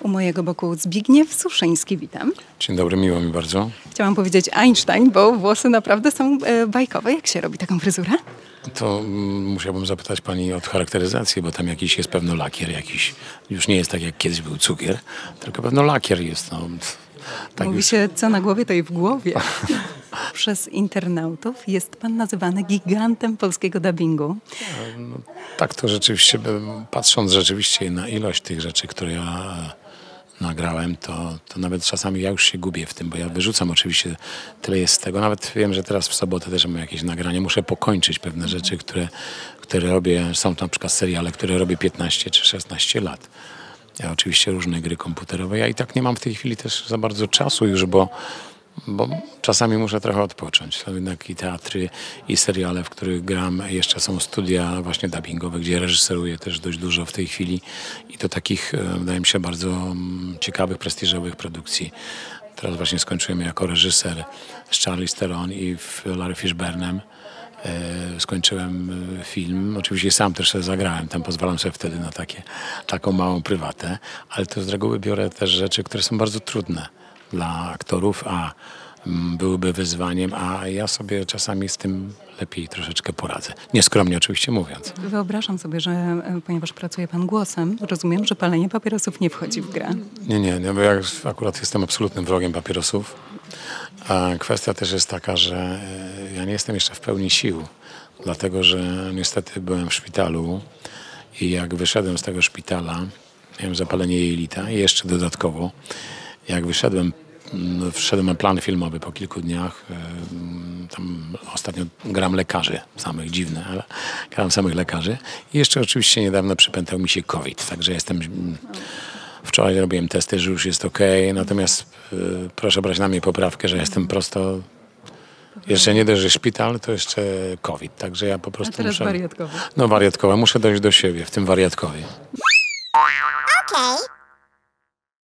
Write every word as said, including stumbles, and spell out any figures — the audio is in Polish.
U mojego boku Zbigniew Suszyński, witam. Dzień dobry, miło mi bardzo. Chciałam powiedzieć Einstein, bo włosy naprawdę są e, bajkowe. Jak się robi taką fryzurę? To mm, musiałbym zapytać pani od charakteryzacji, bo tam jakiś jest pewno lakier jakiś. Już nie jest tak, jak kiedyś był cukier, tylko pewno lakier jest. No, tak Mówi już... się, co na głowie, to i w głowie. Przez internautów jest pan nazywany gigantem polskiego dubbingu. No, tak to rzeczywiście, patrząc rzeczywiście na ilość tych rzeczy, które ja nagrałem, to, to nawet czasami ja już się gubię w tym, bo ja wyrzucam oczywiście, tyle jest z tego. Nawet wiem, że teraz w sobotę też mam jakieś nagranie. Muszę pokończyć pewne rzeczy, które, które robię. Są to na przykład seriale, które robię piętnaście czy szesnaście lat. Ja oczywiście różne gry komputerowe. Ja i tak nie mam w tej chwili też za bardzo czasu już, bo bo czasami muszę trochę odpocząć. Są jednak i teatry, i seriale, w których gram. Jeszcze są studia właśnie dubbingowe, gdzie reżyseruję też dość dużo w tej chwili. I to takich, wydaje mi się, bardzo ciekawych, prestiżowych produkcji. Teraz właśnie skończyłem jako reżyser z Charlize Theron i Larry Fishburnem. Skończyłem film. Oczywiście sam też sobie zagrałem. Tam pozwalam sobie wtedy na takie, taką małą prywatę. Ale to z reguły biorę też rzeczy, które są bardzo trudne dla aktorów, a byłyby wyzwaniem, a ja sobie czasami z tym lepiej troszeczkę poradzę. Nieskromnie oczywiście mówiąc. Wyobrażam sobie, że ponieważ pracuje pan głosem, rozumiem, że palenie papierosów nie wchodzi w grę. Nie, nie, nie, bo ja akurat jestem absolutnym wrogiem papierosów. A kwestia też jest taka, że ja nie jestem jeszcze w pełni sił, dlatego że niestety byłem w szpitalu i jak wyszedłem z tego szpitala, miałem zapalenie jelita i jeszcze dodatkowo jak wyszedłem, wszedłem na plan filmowy po kilku dniach. Tam ostatnio gram lekarzy samych, dziwne, ale gram samych lekarzy. I jeszcze oczywiście niedawno przypętał mi się COVID, także jestem... Wczoraj robiłem testy, że już jest okej, natomiast y, proszę brać na mnie poprawkę, że jestem prosto... Jeszcze nie dość, że szpital, to jeszcze COVID, także ja po prostu A teraz muszę... wariatkowo. No wariatkowo, muszę dojść do siebie, w tym wariatkowie. Okay.